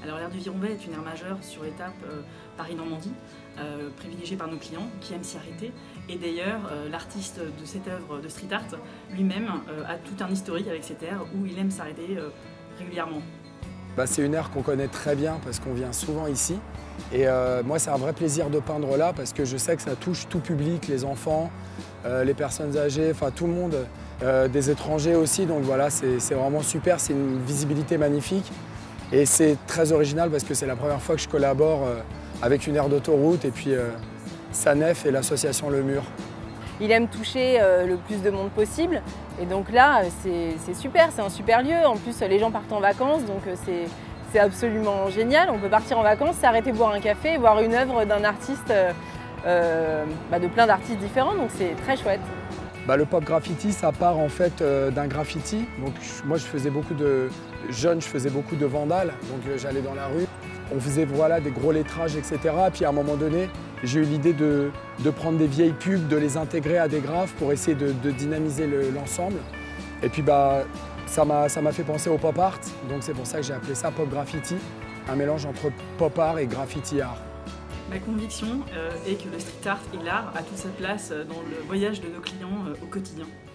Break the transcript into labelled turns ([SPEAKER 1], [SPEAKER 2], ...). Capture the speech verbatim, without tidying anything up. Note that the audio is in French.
[SPEAKER 1] Alors l'aire du Virombai est une aire majeure sur l'étape euh, Paris-Normandie, euh, privilégiée par nos clients qui aiment s'y arrêter. Et d'ailleurs, euh, l'artiste de cette œuvre de street art lui-même euh, a tout un historique avec cette aire où il aime s'arrêter euh, régulièrement.
[SPEAKER 2] Bah, c'est une aire qu'on connaît très bien parce qu'on vient souvent ici. Et euh, moi, c'est un vrai plaisir de peindre là parce que je sais que ça touche tout public, les enfants, euh, les personnes âgées, enfin tout le monde, euh, des étrangers aussi. Donc voilà, c'est vraiment super, c'est une visibilité magnifique. Et c'est très original parce que c'est la première fois que je collabore euh, avec une aire d'autoroute et puis euh, Sanef et l'association Le Mur.
[SPEAKER 3] Il aime toucher euh, le plus de monde possible et donc là c'est super, c'est un super lieu. En plus les gens partent en vacances donc c'est absolument génial. On peut partir en vacances, s'arrêter boire un café, voir une œuvre d'un artiste, euh, bah, de plein d'artistes différents, donc c'est très chouette.
[SPEAKER 2] Bah, le pop graffiti, ça part en fait euh, d'un graffiti. Donc, moi, je faisais beaucoup de jeunes, je faisais beaucoup de vandales. Donc, euh, j'allais dans la rue, on faisait voilà, des gros lettrages, et cetera. Puis, à un moment donné, j'ai eu l'idée de, de prendre des vieilles pubs, de les intégrer à des graphes pour essayer de, de dynamiser l'ensemble. Le, Et puis, bah, ça m'a ça m'a fait penser au pop art. Donc, c'est pour ça que j'ai appelé ça pop graffiti, un mélange entre pop art et graffiti art.
[SPEAKER 1] Ma conviction euh, est que le street art et l'art a toute sa place dans le voyage de nos clients euh, au quotidien.